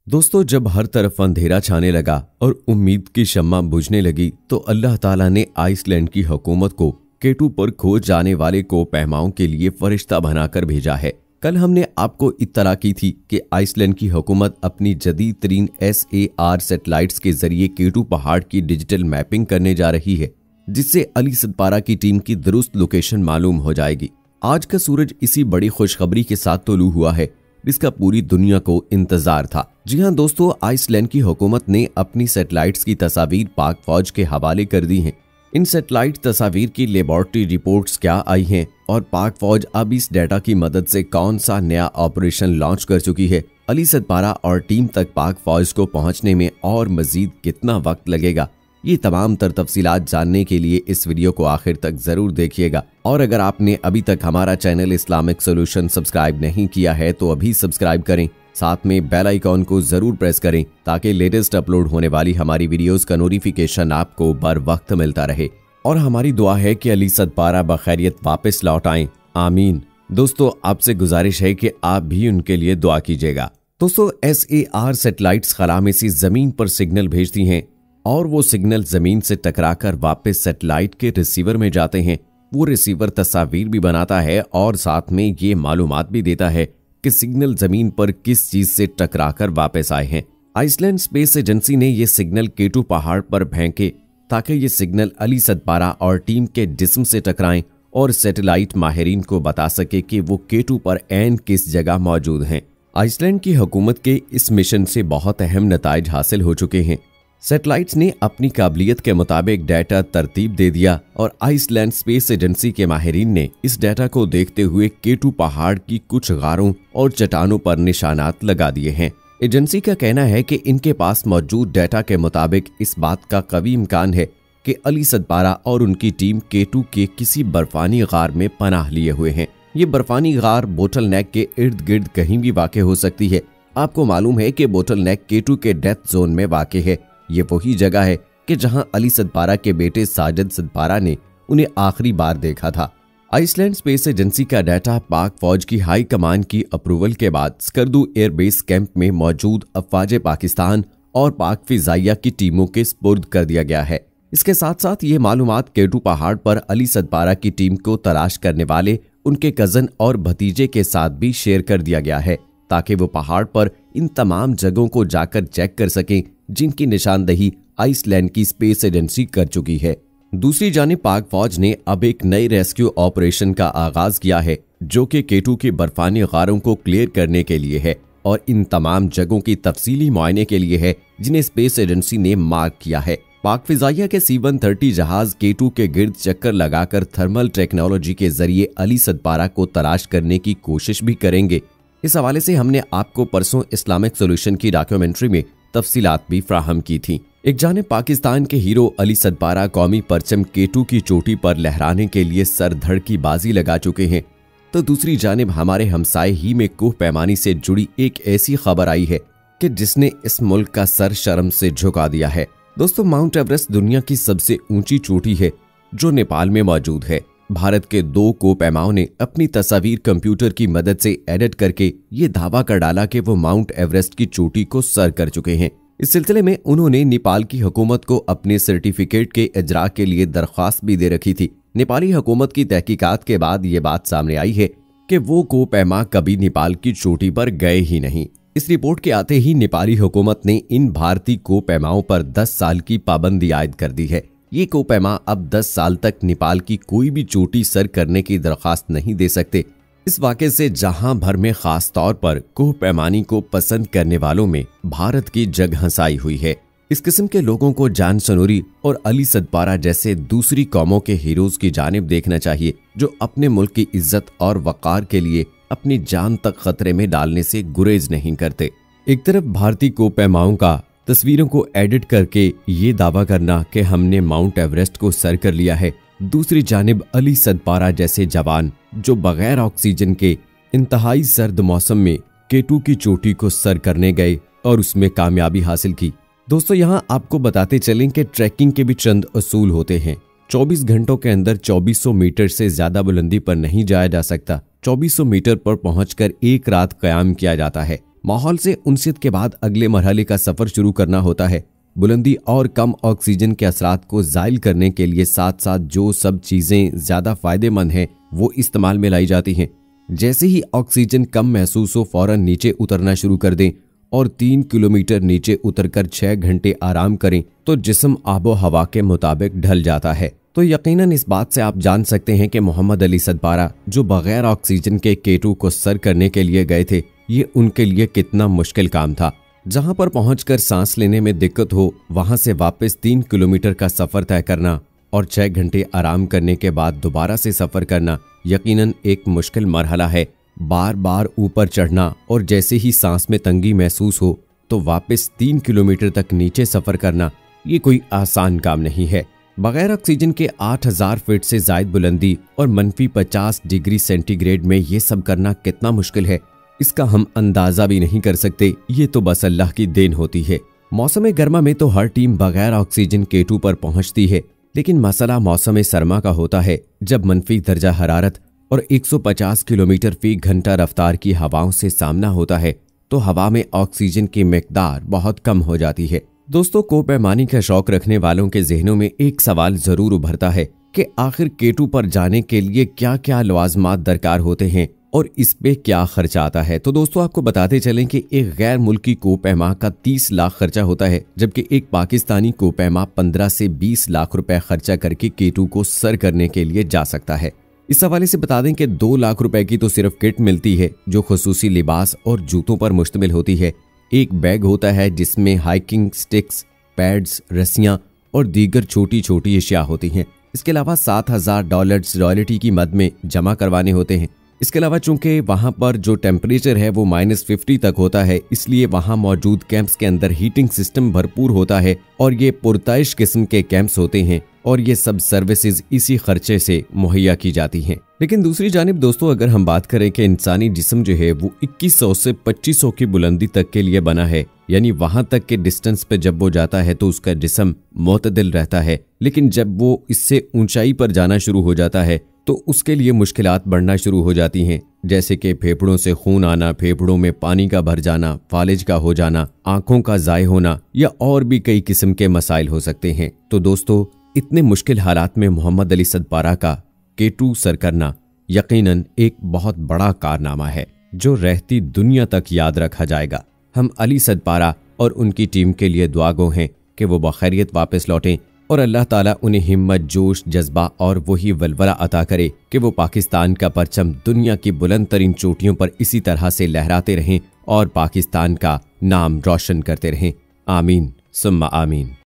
दोस्तों, जब हर तरफ अंधेरा छाने लगा और उम्मीद की शम्मा बुझने लगी तो अल्लाह ताला ने आइसलैंड की हुकूमत को केटू पर खोज जाने वाले कोपहमाओं के लिए फरिश्ता बनाकर भेजा है। कल हमने आपको इत्तला की थी कि आइसलैंड की हुकूमत अपनी जदीद तरीन SAR सैटेलाइट्स के जरिए केटू पहाड़ की डिजिटल मैपिंग करने जा रही है, जिससे अली सदपारा की टीम की दुरुस्त लोकेशन मालूम हो जाएगी। आज का सूरज इसी बड़ी खुशखबरी के साथ तुलू हुआ है जिसका पूरी दुनिया को इंतजार था। जी हां दोस्तों, आइसलैंड की हुकूमत ने अपनी सैटेलाइट्स की तस्वीर पाक फौज के हवाले कर दी हैं। इन सैटेलाइट तस्वीर की लेबॉर्ट्री रिपोर्ट्स क्या आई हैं और पाक फौज अब इस डाटा की मदद से कौन सा नया ऑपरेशन लॉन्च कर चुकी है, अली सदपारा और टीम तक पाक फौज को पहुंचने में और मजीद कितना वक्त लगेगा, ये तमाम तफसीलात जानने के लिए इस वीडियो को आखिर तक जरूर देखिएगा। और अगर आपने अभी तक हमारा चैनल इस्लामिक सॉल्यूशन सब्सक्राइब नहीं किया है तो अभी सब्सक्राइब करें, साथ में बेल आइकॉन को जरूर प्रेस करें ताकि लेटेस्ट अपलोड होने वाली हमारी वीडियोस का नोटिफिकेशन आपको बर वक्त मिलता रहे। और हमारी दुआ है कि अली सदपारा बखैरियत वापस लौट आएं, आमीन। दोस्तों, आपसे गुजारिश है कि आप भी उनके लिए दुआ कीजिएगा। दोस्तों, SAR सैटेलाइट्स खला में से जमीन पर सिग्नल भेजती हैं और वो सिग्नल जमीन से टकराकर वापस सैटेलाइट के रिसीवर में जाते हैं। वो रिसीवर तस्वीर भी बनाता है और साथ में ये मालूमात भी देता है कि सिग्नल जमीन पर किस चीज से टकराकर वापस आए हैं। आइसलैंड स्पेस एजेंसी ने ये सिग्नल केटू पहाड़ पर फेंके ताकि ये सिग्नल अली सदपारा और टीम के जिस्म से टकराएं और सैटेलाइट माहिरीन को बता सके कि वो केटू पर ऐन किस जगह मौजूद हैं। आइसलैंड की हुकूमत के इस मिशन से बहुत अहम नताइज हासिल हो चुके हैं। सैटेलाइट्स ने अपनी काबिलियत के मुताबिक डाटा तरतीब दे दिया और आइसलैंड स्पेस एजेंसी के माहिरीन ने इस डाटा को देखते हुए केटू पहाड़ की कुछ गारों और चट्टानों पर निशानात लगा दिए हैं। एजेंसी का कहना है कि इनके पास मौजूद डाटा के मुताबिक इस बात का कवी इम्कान है कि अली सदपारा और उनकी टीम केटू के किसी बर्फानी गार में पनाह लिए हुए हैं। ये बर्फानी गार बोटल नेक के इर्द गिर्द कहीं भी वाक़ हो सकती है। आपको मालूम है कि बोटल नेक केटू के डेथ जोन में वाक़ है। ये वही जगह है कि जहां अली सदपारा के बेटे साजिद सदपारा ने उन्हें आखिरी बार देखा था। आइसलैंड स्पेस एजेंसी का डाटा पाक फौज की हाई कमान की अप्रूवल के बाद स्कर्दू एयरबेस कैंप में मौजूद अफवाज पाकिस्तान और पाक फिजाइया की टीमों के स्पुर्द कर दिया गया है। इसके साथ साथ ये मालूमात केटू पहाड़ पर अली सदपारा की टीम को तलाश करने वाले उनके कजन और भतीजे के साथ भी शेयर कर दिया गया है ताकि वो पहाड़ पर इन तमाम जगहों को जाकर चेक कर सकें जिनकी निशानदही आइसलैंड की स्पेस एजेंसी कर चुकी है। दूसरी जानिब पाक फौज ने अब एक नए रेस्क्यू ऑपरेशन का आगाज किया है जो कि केटू के बर्फानी गारों को क्लियर करने के लिए है और इन तमाम जगहों की तफसीली मुआयने के लिए है जिन्हें स्पेस एजेंसी ने मार्क किया है। पाक फिजाइया के C-130 जहाज केटू के गिर्द चक्कर लगाकर थर्मल टेक्नोलॉजी के जरिए अली सदपारा को तलाश करने की कोशिश भी करेंगे। इस हवाले से हमने आपको परसों इस्लामिक सॉल्यूशन की डॉक्यूमेंट्री में तफसीलात भी फ्राहम की थी। एक जानिब पाकिस्तान के हीरो अली सदपारा कौमी परचम केटू की चोटी पर लहराने के लिए सर धड़ की बाजी लगा चुके हैं, तो दूसरी जानिब हमारे हमसाए ही में कोह पैमानी से जुड़ी एक ऐसी खबर आई है कि जिसने इस मुल्क का सर शर्म से झुका दिया है। दोस्तों, माउंट एवरेस्ट दुनिया की सबसे ऊंची चोटी है जो नेपाल में मौजूद है। भारत के 2 कोपैमाओं ने अपनी तस्वीर कंप्यूटर की मदद से एडिट करके ये दावा कर डाला कि वो माउंट एवरेस्ट की चोटी को सर कर चुके हैं। इस सिलसिले में उन्होंने नेपाल की हुकूमत को अपने सर्टिफिकेट के इजरा के लिए दरख्वास्त भी दे रखी थी। नेपाली हुकूमत की तहकीकात के बाद ये बात सामने आई है कि वो कोपैमा कभी नेपाल की चोटी पर गए ही नहीं। इस रिपोर्ट के आते ही नेपाली हुकूमत ने इन भारतीय कोपैमाओं पर 10 साल की पाबंदी आयद कर दी है। ये कोपैमा अब 10 साल तक नेपाल की कोई भी चोटी सर करने की दरख्वास्त नहीं दे सकते। इस वाक़े से जहां भर में खास तौर पर कोह पैमानी को पसंद करने वालों में भारत की जग हंसाई हुई है। इस किस्म के लोगों को जान सनूरी और अली सदपारा जैसे दूसरी कौमों के हीरोज की जानिब देखना चाहिए जो अपने मुल्क की इज्जत और वक़ार के लिए अपनी जान तक खतरे में डालने से गुरेज नहीं करते। एक तरफ भारतीय कोपैमाओं का तस्वीरों को एडिट करके ये दावा करना कि हमने माउंट एवरेस्ट को सर कर लिया है, दूसरी जानिब अली सदपारा जैसे जवान जो बगैर ऑक्सीजन के इंतहाई सर्द मौसम में केटू की चोटी को सर करने गए और उसमें कामयाबी हासिल की। दोस्तों, यहाँ आपको बताते चलें कि ट्रैकिंग के भी चंद असूल होते हैं। 24 घंटों के अंदर 2400 मीटर से ज्यादा बुलंदी पर नहीं जाया जा सकता। 2400 मीटर पर पहुंचकर एक रात कयाम किया जाता है। माहौल से उनसियत के बाद अगले मरहले का सफर शुरू करना होता है। बुलंदी और कम ऑक्सीजन के असरात को जायल करने के लिए साथ साथ जो सब चीजें ज्यादा फायदेमंद हैं वो इस्तेमाल में लाई जाती हैं। जैसे ही ऑक्सीजन कम महसूस हो फौरन नीचे उतरना शुरू कर दें और 3 किलोमीटर नीचे उतरकर 6 घंटे आराम करें तो जिस्म आबो हवा के मुताबिक ढल जाता है। तो यकीनन इस बात से आप जान सकते हैं कि मोहम्मद अली सदपारा जो बगैर ऑक्सीजन के K2 को सर करने के लिए गए थे, ये उनके लिए कितना मुश्किल काम था। जहां पर पहुंचकर सांस लेने में दिक्कत हो वहां से वापस 3 किलोमीटर का सफर तय करना और 6 घंटे आराम करने के बाद दोबारा से सफर करना यकीनन एक मुश्किल मरहला है। बार बार ऊपर चढ़ना और जैसे ही सांस में तंगी महसूस हो तो वापस 3 किलोमीटर तक नीचे सफर करना, ये कोई आसान काम नहीं है। बगैर ऑक्सीजन के 8000 फीट से जायद बुलंदी और -50 डिग्री सेंटीग्रेड में ये सब करना कितना मुश्किल है, इसका हम अंदाजा भी नहीं कर सकते। ये तो बस अल्लाह की देन होती है। मौसम गर्मा में तो हर टीम बगैर ऑक्सीजन K2 पर पहुंचती है, लेकिन मसला मौसम सरमा का होता है जब मनफी दर्जा हरारत और 150 किलोमीटर फी घंटा रफ्तार की हवाओं से सामना होता है तो हवा में ऑक्सीजन की मिकदार बहुत कम हो जाती है। दोस्तों, कोपैमानी का शौक रखने वालों के जहनों में एक सवाल जरूर उभरता है कि आखिर K2 पर जाने के लिए क्या क्या लवाजमात दरकार होते हैं और इस पे क्या खर्चा आता है। तो दोस्तों, आपको बताते चलें कि एक गैर मुल्की कोपैमा का 30 लाख खर्चा होता है, जबकि एक पाकिस्तानी कोपैमा 15 से 20 लाख रुपए खर्चा करके K2 को सर करने के लिए जा सकता है। इस हवाले से बता दें कि 2 लाख रुपए की तो सिर्फ किट मिलती है जो खुसूसी लिबास और जूतों पर मुश्तमिल होती है। एक बैग होता है जिसमें हाइकिंग स्टिक्स, पैड्स, रस्सियां और दीगर छोटी छोटी अशिया होती हैं। इसके अलावा $7000 रॉयल्टी की मद में जमा करवाने होते हैं। इसके अलावा चूंकि वहां पर जो टेम्परेचर है वो -50 तक होता है, इसलिए वहां मौजूद कैंप्स के अंदर हीटिंग सिस्टम भरपूर होता है और ये पुरताइश किस्म के कैंप्स होते हैं और ये सब सर्विसेज इसी खर्चे से मुहैया की जाती हैं। लेकिन दूसरी जानिब दोस्तों, अगर हम बात करें कि इंसानी जिस्म जो है वो 2100 से 2500 की बुलंदी तक के लिए बना है, यानी वहां तक के डिस्टेंस पे जब वो जाता है तो उसका जिस्म मोतदिल रहता है, लेकिन जब वो इससे ऊंचाई पर जाना शुरू हो जाता है तो उसके लिए मुश्किलात बढ़ना शुरू हो जाती हैं, जैसे कि फेफड़ों से खून आना, फेफड़ों में पानी का भर जाना, फालिज का हो जाना, आंखों का ज़ाय होना या और भी कई किस्म के मसाइल हो सकते हैं। तो दोस्तों, इतने मुश्किल हालात में मोहम्मद अली सदपारा का K2 सर करना यकीनन एक बहुत बड़ा कारनामा है जो रहती दुनिया तक याद रखा जाएगा। हम अली सदपारा और उनकी टीम के लिए दुआगो हैं कि वो बखैरियत वापस लौटें और अल्लाह ताला उन्हें हिम्मत, जोश, जज्बा और वही वलवला अता करे कि वो पाकिस्तान का परचम दुनिया की बुलंद तरीन चोटियों पर इसी तरह से लहराते रहें और पाकिस्तान का नाम रोशन करते रहें। आमीन सुम्मा आमीन।